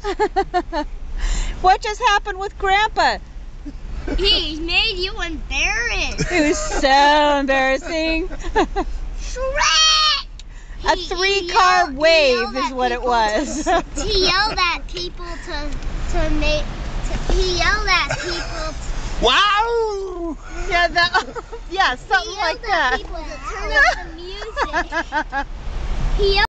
What just happened with Grandpa? He made you embarrassed. It was so embarrassing. Shrek! A 3-car wave is what it was. He yelled at people he yelled at people. Wow! Yeah, something like that. He yelled at people to turn up the music. He yelled